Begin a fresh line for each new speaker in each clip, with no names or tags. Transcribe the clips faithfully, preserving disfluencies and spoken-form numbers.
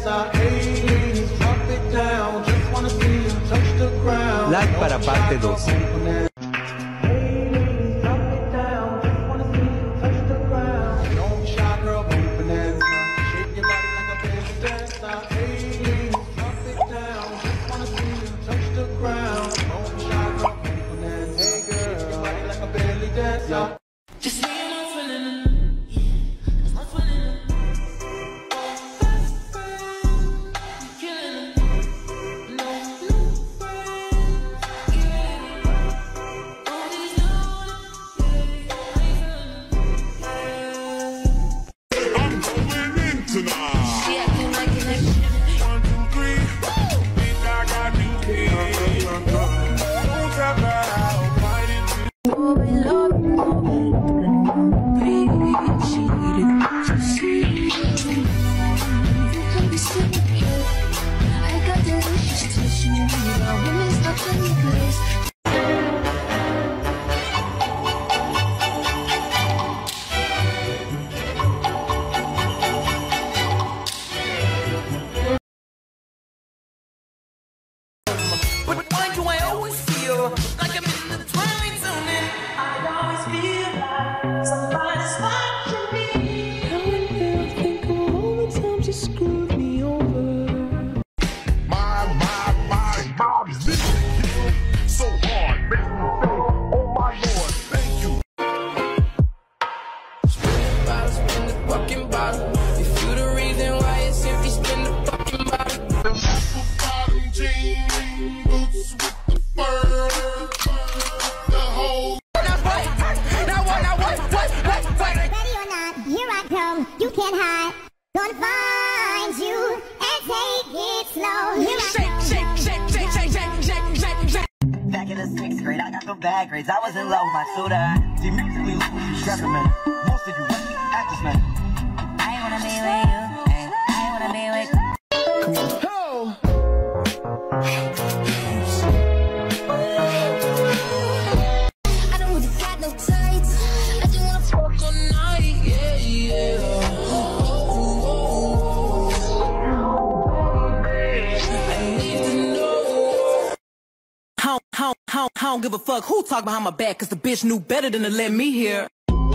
Like para parte dos.
You can't hide. Gonna find you and take it slow. Here
shake, shake, shake, shake, shake, shake, shake, shake, shake.
Back in the sixth grade, I got some bad grades. I was in love with my soda. See, musically, look what you stressing, man. Most of you actors, man. I ain't wanna be with you. I ain't wanna be with you. Come on. Oh.
I don't really got no tights. I just wanna fuck all night. Yeah, yeah.
I don't give a fuck who talk behind my back, cause the bitch knew better than to let me hear.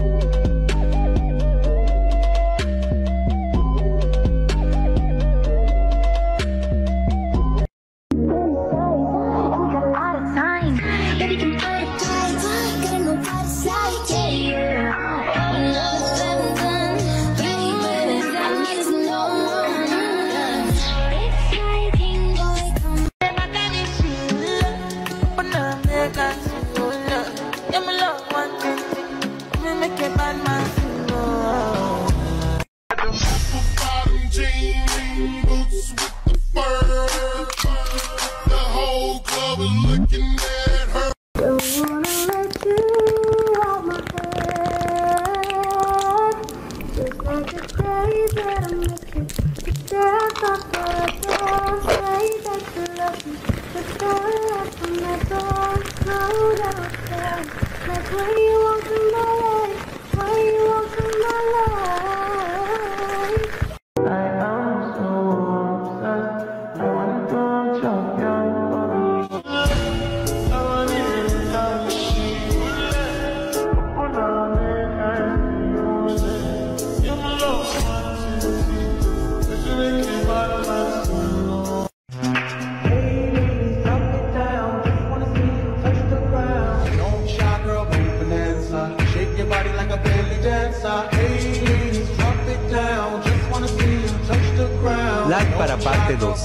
Like para parte dos.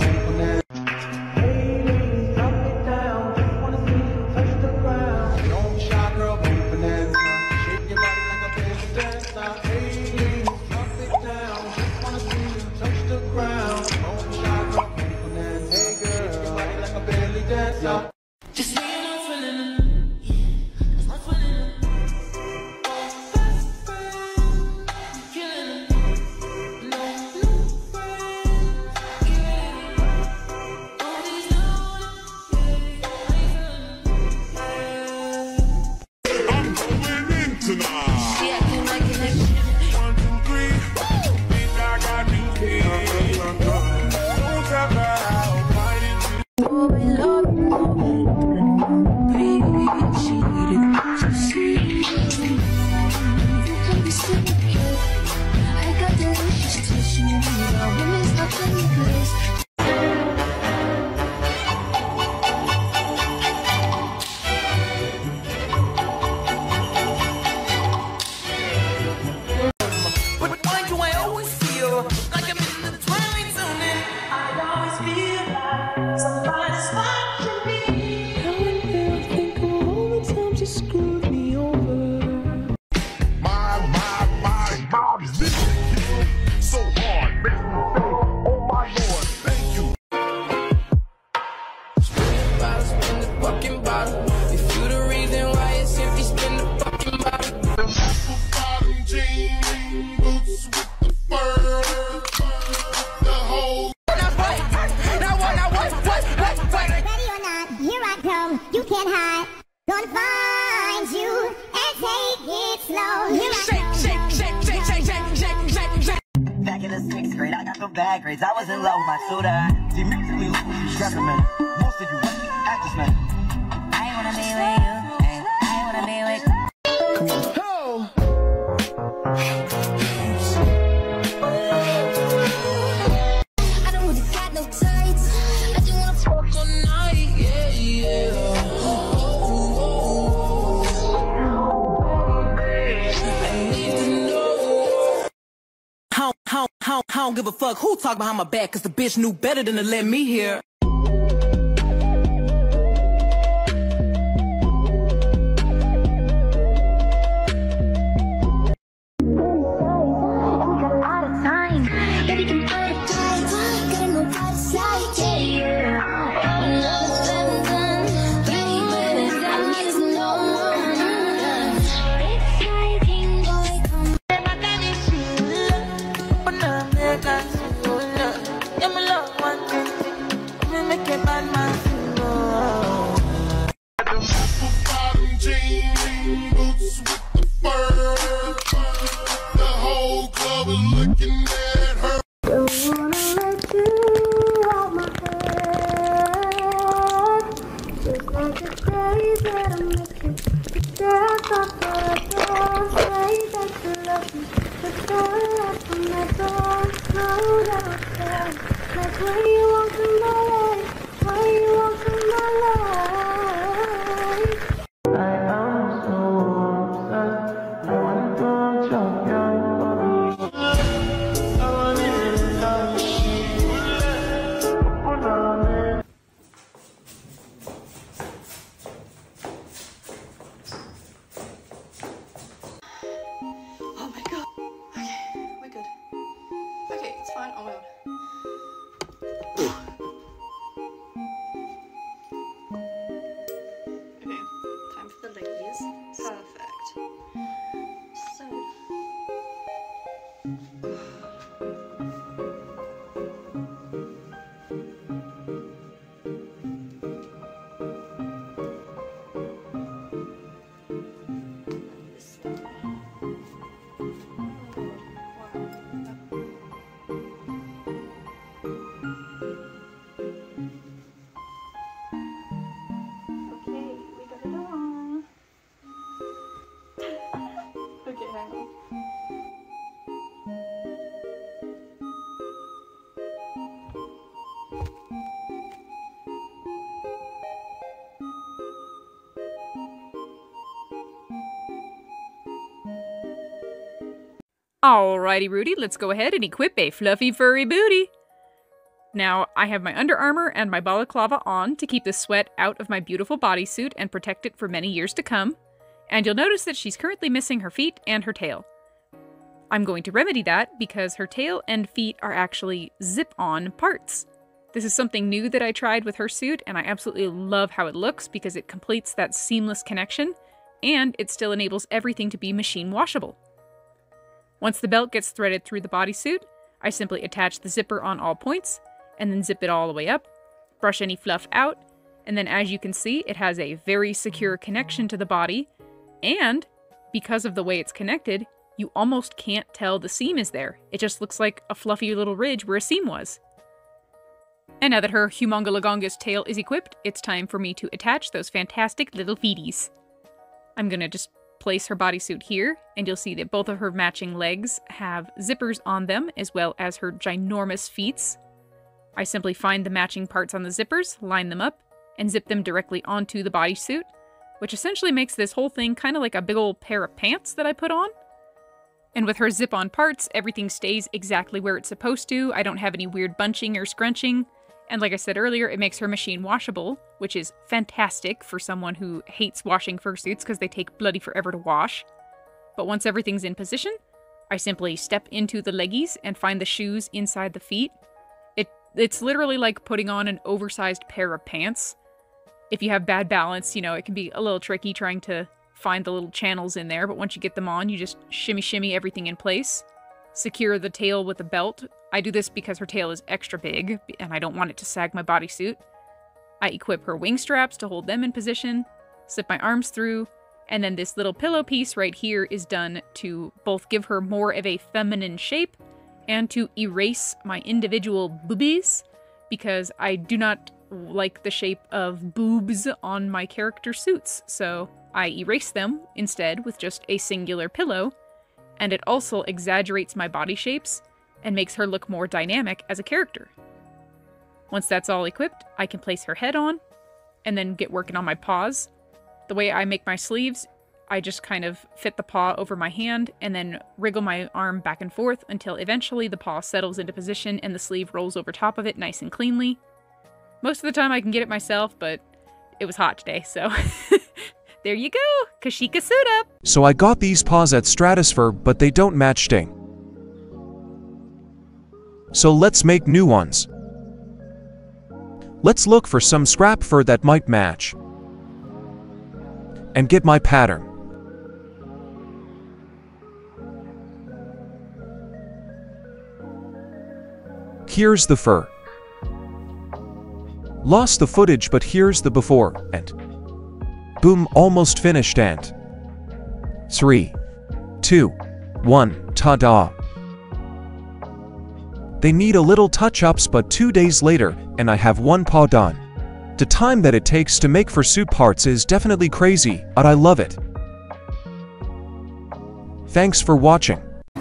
You can't hide. Gonna find you and take it slow. Here I
Shake, shake, shake, shake, shake, shake, shake, shake, shake.
Back in the sixth grade, I got the bad grades. I was in love with my tutor. See, musically, look, you recommend. Most of you actors, man. I ain't wanna be with you. Ay, I ain't wanna be with you. Come on. Oh.
I don't really got no tights. I just wanna fuck all night, yeah, yeah.
I don't, I don't, I don't, I don't give a fuck who talk behind my back, cause the bitch knew better than to let me hear.
Alrighty, Rudy, let's go ahead and equip a fluffy furry booty. Now, I have my Under Armour and my balaclava on to keep the sweat out of my beautiful bodysuit and protect it for many years to come. And you'll notice that she's currently missing her feet and her tail. I'm going to remedy that because her tail and feet are actually zip-on parts. This is something new that I tried with her suit, and I absolutely love how it looks because it completes that seamless connection, and it still enables everything to be machine washable. Once the belt gets threaded through the bodysuit, I simply attach the zipper on all points, and then zip it all the way up, brush any fluff out, and then as you can see, it has a very secure connection to the body, and because of the way it's connected, you almost can't tell the seam is there. It just looks like a fluffy little ridge where a seam was. And now that her humongologongus tail is equipped, it's time for me to attach those fantastic little feeties. I'm gonna just place her bodysuit here, and you'll see that both of her matching legs have zippers on them, as well as her ginormous feet, I simply find the matching parts on the zippers, line them up, and zip them directly onto the bodysuit, which essentially makes this whole thing kind of like a big old pair of pants that I put on. And with her zip-on parts, everything stays exactly where it's supposed to. I don't have any weird bunching or scrunching. And like I said earlier, it makes her machine washable, which is fantastic for someone who hates washing fursuits because they take bloody forever to wash. But once everything's in position, I simply step into the leggies and find the shoes inside the feet. It It's literally like putting on an oversized pair of pants. If you have bad balance, you know, it can be a little tricky trying to find the little channels in there, but once you get them on, you just shimmy shimmy everything in place. Secure the tail with a belt. I do this because her tail is extra big, and I don't want it to sag my bodysuit. I equip her wing straps to hold them in position, slip my arms through, and then this little pillow piece right here is done to both give her more of a feminine shape and to erase my individual boobies, because I do not like the shape of boobs on my character suits, so I erase them instead with just a singular pillow, and it also exaggerates my body shapes and makes her look more dynamic as a character. Once that's all equipped, I can place her head on, and then get working on my paws. The way I make my sleeves, I just kind of fit the paw over my hand, and then wriggle my arm back and forth until eventually the paw settles into position and the sleeve rolls over top of it nice and cleanly. Most of the time I can get it myself, but it was hot today, so there you go, Kashika suit up!
So I got these paws at Stratosphere, but they don't match Sting. So let's make new ones. Let's look for some scrap fur that might match. And get my pattern. Here's the fur. Lost the footage, but here's the before, and boom, almost finished, and three, two, one, ta-da. They need a little touch-ups, but two days later, and I have one paw done. The time that it takes to make fursuit parts is definitely crazy, but I love it. Thanks for watching.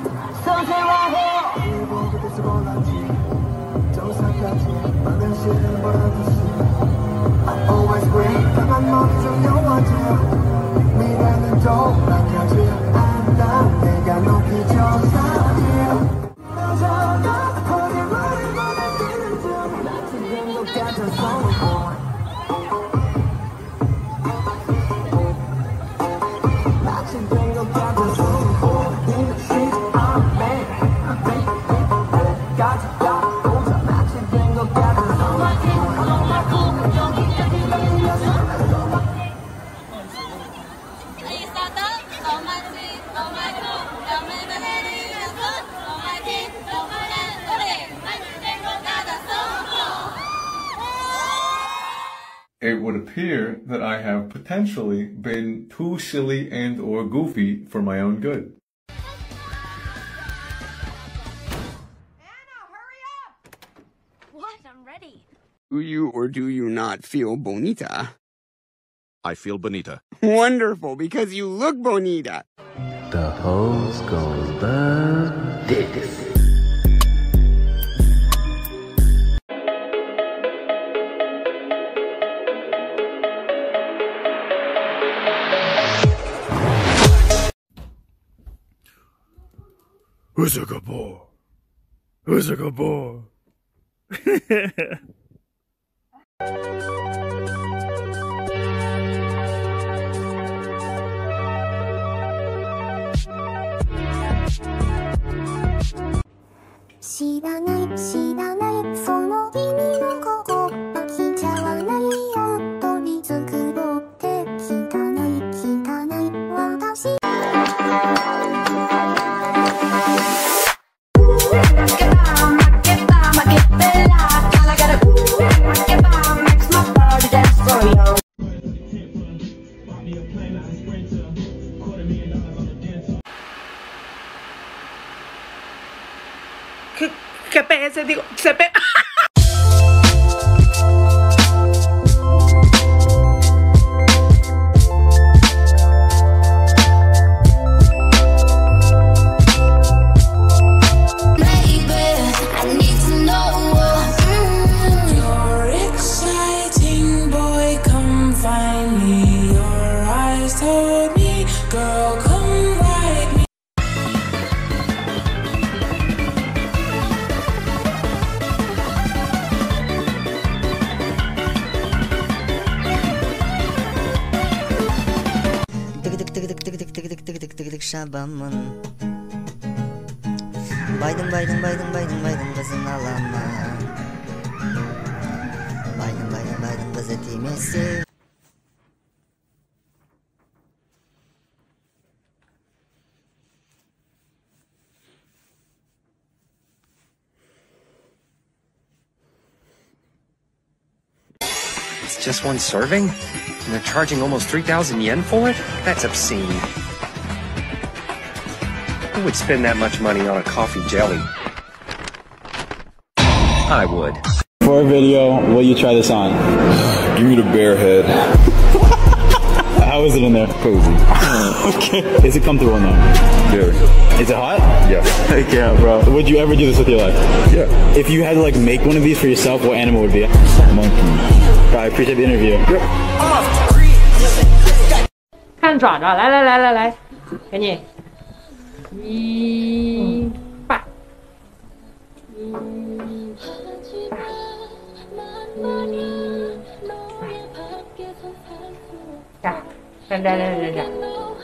It would appear that I have potentially been too silly and or goofy for my own good.
Anna, hurry up! What? I'm ready.
Do you or do you not feel bonita?
I feel bonita.
Wonderful, because you look bonita.
The hoes goes the dicks.
Who's a good boy? Who's a good boy?
¿Qué pese? Digo, se pe
yaşamamın. Biden Biden Biden Biden Biden kızın alama. Biden Biden Biden kız etimesi.
It's just one serving? And they're charging almost three thousand yen for it? That's obscene. Who would spend that much money on a coffee jelly? I would.
For a video, will you try this on?
Give me the bear head.
How is it in there?
Cozy.
Okay. Is it comfortable in there?
Very.
Is it hot?
Yes.
Heck yeah, bro. Would you ever do this with your life?
Yeah.
If you had to like make one of these for yourself, what animal would it be?
Monkey.
I appreciate the interview.
Yep.
看爪爪，来来来来来，给你，一拜，一拜，呀，来来来来来，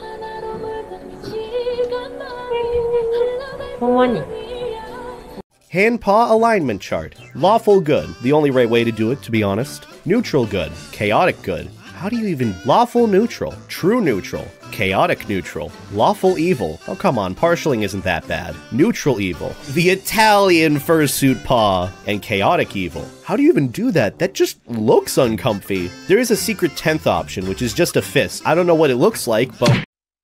摸摸你。
Hand-paw alignment chart. Lawful good, the only right way to do it, to be honest. Neutral good, chaotic good. How do you even... Lawful neutral, true neutral, chaotic neutral, lawful evil. Oh, come on, partialing isn't that bad. Neutral evil, the Italian fursuit paw, and chaotic evil. How do you even do that? That just looks uncomfy. There is a secret tenth option, which is just a fist. I don't know what it looks like, but...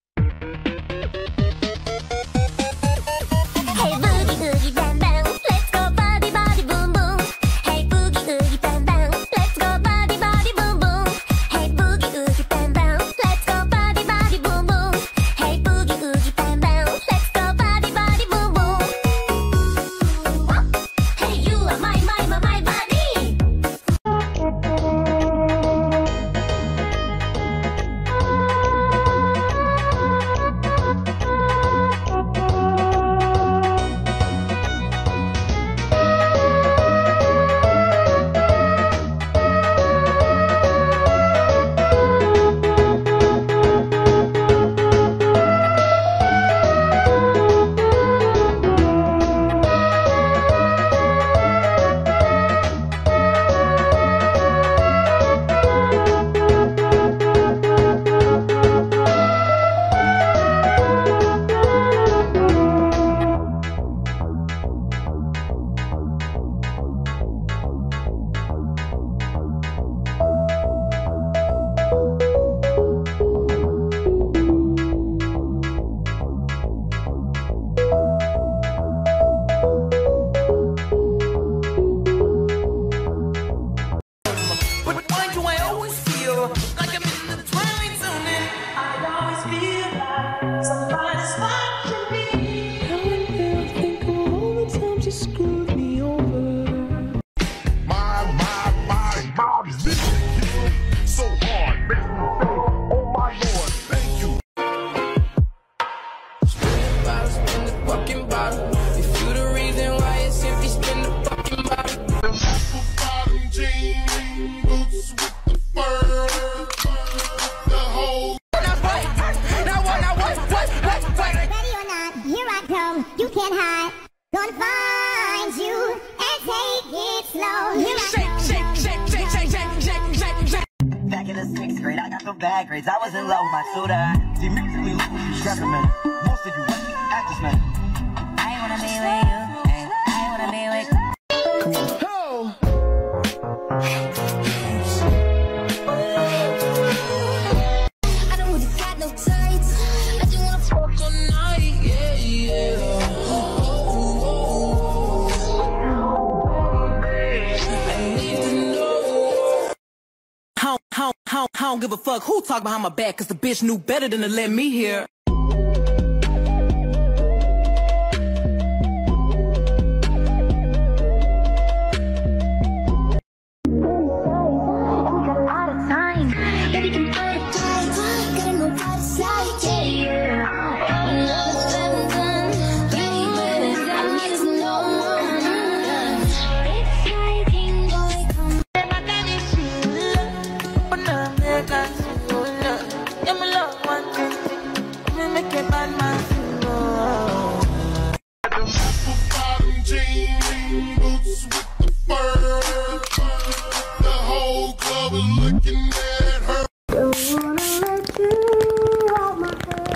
You can't hide. Gonna find you and take it slow. Here I
shake, shake, shake, shake, shake, shake, shake, shake, shake. Back in the sixth grade, I got some bad grades. I was in love with my tutor. See, musically, look what you struggling, man. Most of you actors, man. I ain't wanna be with you. Hey, I ain't wanna be with you. Come on.
I don't really got no tights. I just wanna fuck all night. Yeah, yeah.
I don't, I don't give a fuck who talk behind my back, cause the bitch knew better than to let me hear.
fur. The whole club is looking at her.
Don't wanna let you out my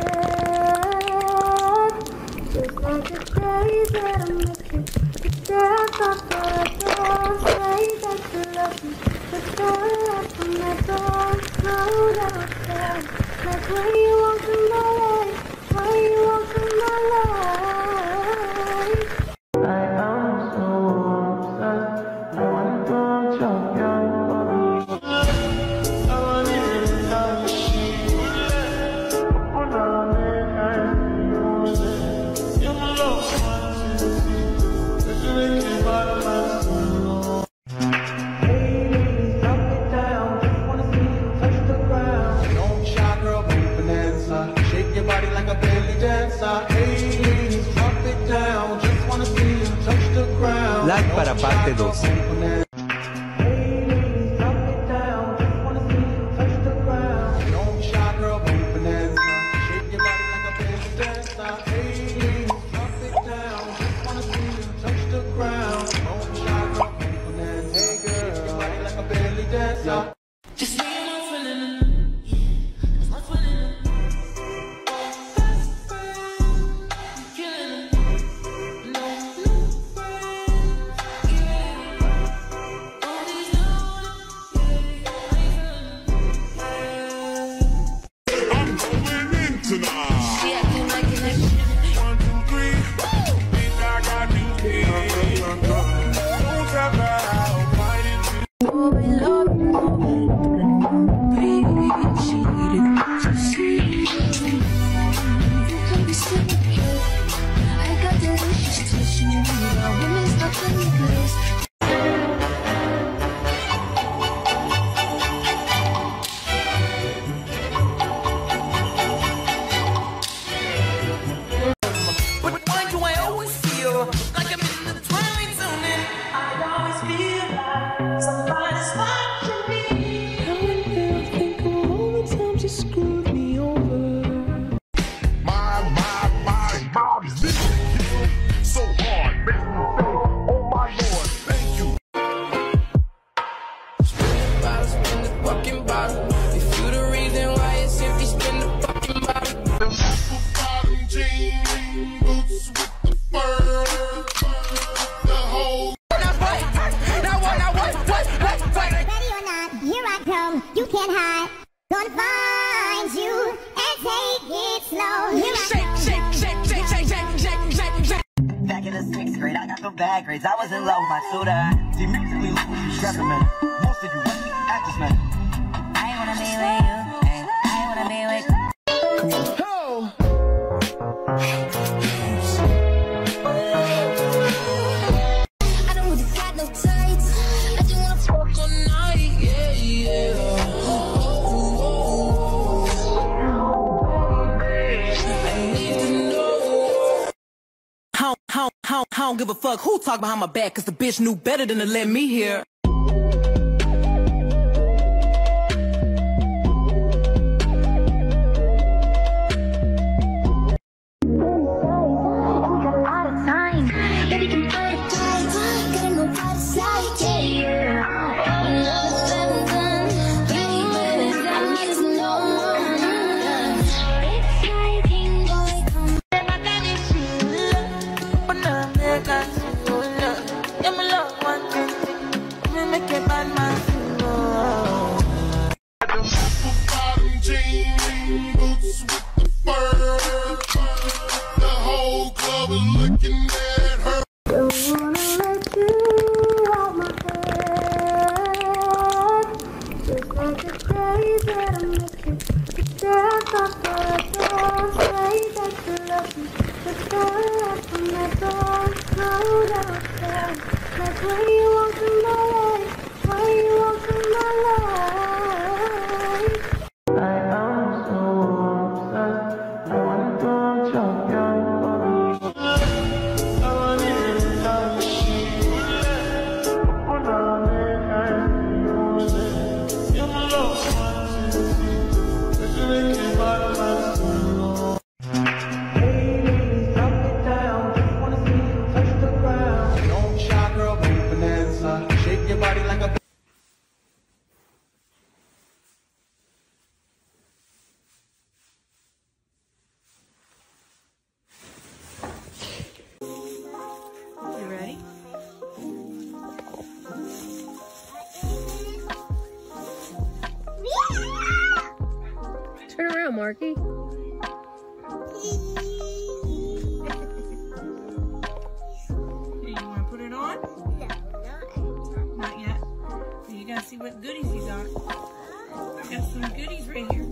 head. Just like the days that I met you. The day I thought that I don't say that you love me. The day I from that door, know that I'm sad. Like when you walk in my life, when you walk in my life. I am so obsessed. I wanna go jump young for me. I wanna love you. You're my love fantasy. That you make me out of my soul. Hey, ladies, drop it down. Just wanna see you touch the ground. Don't shy, girl, be bonanza. Shake your body like a belly dancer. Hey, ladies, drop it down. Just wanna see you touch the ground.
Like para parte dos.
Hey, ladies, drop it down. Just wanna see you touch the ground. Don't shy, girl, be bonanza. Shake your body like a belly dancer. Hey, ladies, drop it down. Just wanna see you touch the ground. Don't shy, girl, be bonanza. Hey, girl, shake your body like a belly dancer. Just me and my feeling. My feeling. Best friend, killing it. No new friends, yeah. All these new, yeah. I'm going in tonight.
She acting like an action.
One, two, three. Think I got you here. Don't tap out, fight it.
Oh, we love you. I got delicious tissue. Now women's not the place.
But why do I always feel like I'm in the twilight zone? And I always feel like somebody's watching me. How and then I think of all the times you screwed me over.
My, my, my, mom's missing you so hard, makes me say, oh my lord, thank you.
Bottle, spin the fucking bottle. If you the reason why it's empty, spin the fucking bottle.
The apple bottom jean boots with the fur. The whole
Now what? Now what? Now what? What? What? What?
Ready or not, here I come. You can't hide. Gonna find you and take it slow. Here I
Shake,
come.
shake, shake, shake, shake, shake, shake, shake, shake.
Back in the sixth grade, I got some bad grades. I was in love with my tutor. See, musically, look who you shepherdman. Most of you actors, man. I ain't wanna be with you. Ay, I ain't wanna be with you.
come on.
I don't really got no tights. I just wanna fuck all night. Yeah, yeah.
How, how, how, I don't give a fuck who talk behind my back, cause the bitch knew better than to let me hear.
Bottom jean boots with the fur. The whole club is looking at her.
Don't wanna let you out my head. Just like the days that I met you. The day I thought that I don't say that you love me. The day I from that door, know that I'm sad. Like when you walk in my life, when you walk
Marky.
Hey, you want to put it on? No, not yet. So you gotta see what goodies you got. I got some goodies right here.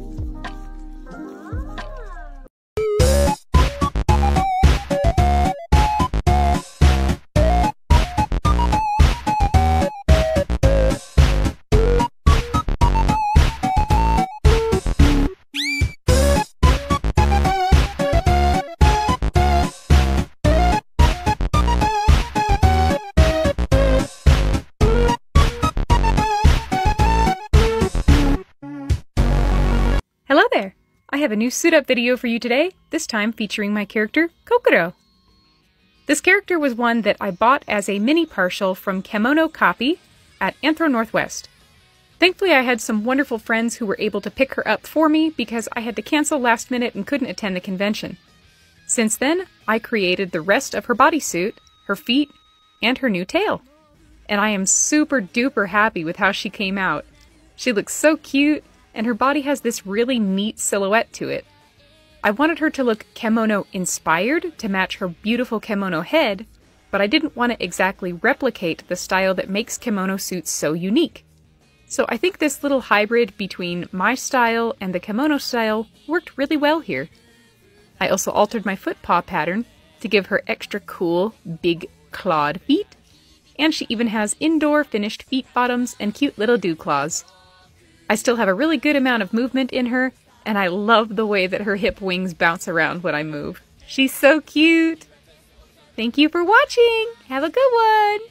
Hello there! I have a new suit-up video for you today, this time featuring my character, Kokoro. This character was one that I bought as a mini partial from Kemono Copy at Anthro Northwest. Thankfully I had some wonderful friends who were able to pick her up for me because I had to cancel last minute and couldn't attend the convention. Since then, I created the rest of her bodysuit, her feet, and her new tail. And I am super duper happy with how she came out. She looks so cute, and her body has this really neat silhouette to it. I wanted her to look kemono-inspired to match her beautiful kemono head, but I didn't want to exactly replicate the style that makes kimono suits so unique. So I think this little hybrid between my style and the kimono style worked really well here. I also altered my foot paw pattern to give her extra cool, big, clawed feet, and she even has indoor finished feet bottoms and cute little dew claws. I still have a really good amount of movement in her, and I love the way that her hip wings bounce around when I move. She's so cute! Thank you for watching! Have a good one!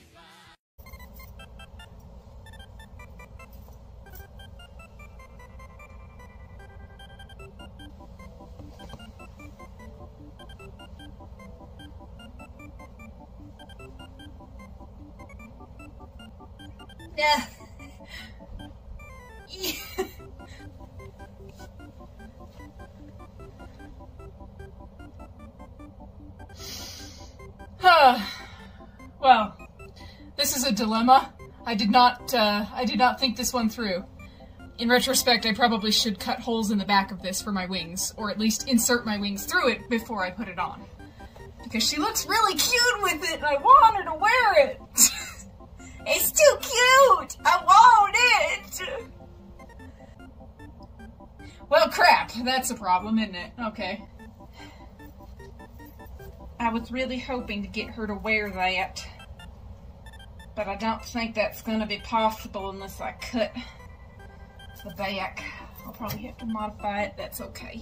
Yeah.
Well, this is a dilemma. I did not, uh, I did not think this one through. In retrospect, I probably should cut holes in the back of this for my wings, or at least insert my wings through it before I put it on. Because she looks really cute with it, and I want her to wear it! It's too cute! I want it! Well, crap. That's a problem, isn't it? Okay. I was really hoping to get her to wear that. But I don't think that's going to be possible unless I cut the back. I'll probably have to modify it. That's okay.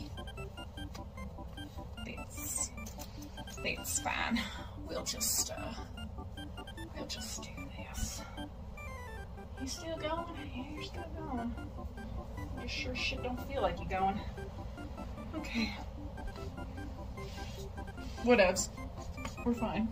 That's, that's fine. We'll just, uh, we'll just do this. You still going? Yeah, you're still going. You sure shit don't feel like you going. Okay. Whatevs. We're fine.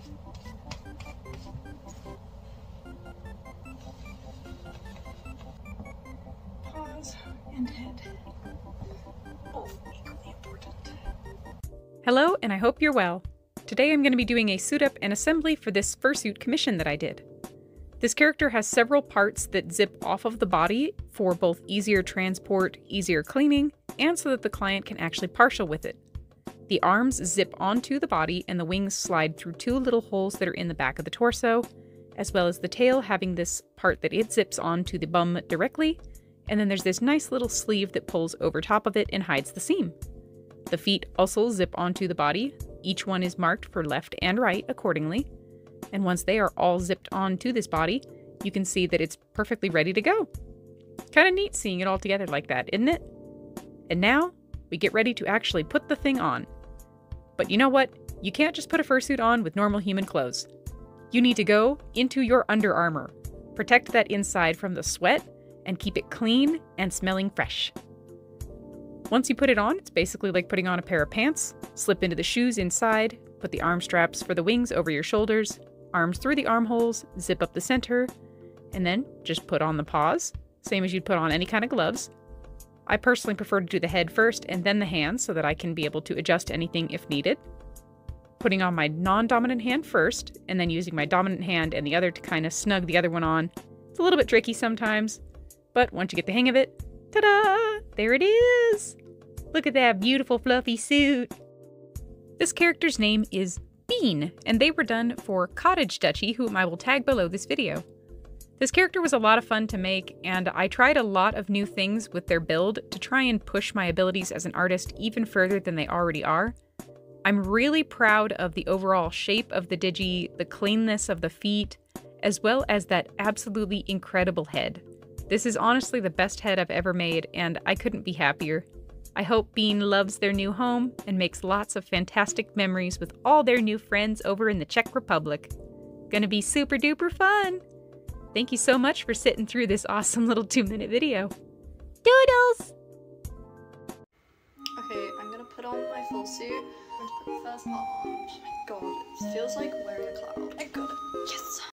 Paws and head. Both equally important. Hello, and I hope you're well. Today I'm going to be doing a suit-up and assembly for this fursuit commission that I did. This character has several parts that zip off of the body for both easier transport, easier cleaning, and so that the client can actually partial with it. The arms zip onto the body and the wings slide through two little holes that are in the back of the torso, as well as the tail having this part that it zips onto the bum directly, and then there's this nice little sleeve that pulls over top of it and hides the seam. The feet also zip onto the body. Each one is marked for left and right accordingly. And once they are all zipped onto this body, you can see that it's perfectly ready to go. Kind of neat seeing it all together like that, isn't it? And now, we get ready to actually put the thing on. But you know what? You can't just put a fursuit on with normal human clothes. You need to go into your under armor, protect that inside from the sweat, and keep it clean and smelling fresh. Once you put it on, it's basically like putting on a pair of pants. Slip into the shoes inside, put the arm straps for the wings over your shoulders, arms through the armholes, zip up the center, and then just put on the paws, same as you'd put on any kind of gloves. I personally prefer to do the head first and then the hands so that I can be able to adjust anything if needed. Putting on my non-dominant hand first, and then using my dominant hand and the other to kind of snug the other one on. It's a little bit tricky sometimes, but once you get the hang of it, ta-da! There it is! Look at that beautiful fluffy suit. This character's name is Bean, and they were done for Cottage Duchy, whom I will tag below this video. This character was a lot of fun to make, and I tried a lot of new things with their build to try and push my abilities as an artist even further than they already are. I'm really proud of the overall shape of the Digi, the cleanness of the feet, as well as that absolutely incredible head. This is honestly the best head I've ever made, and I couldn't be happier. I hope Bean loves their new home and makes lots of fantastic memories with all their new friends over in the Czech Republic. Gonna be super duper fun! Thank you so much for sitting through this awesome little two minute video. Doodles!
Okay, I'm gonna put on my full suit. I'm gonna put the first part on. Oh my god, it feels like wearing a cloud. I got it. Yes!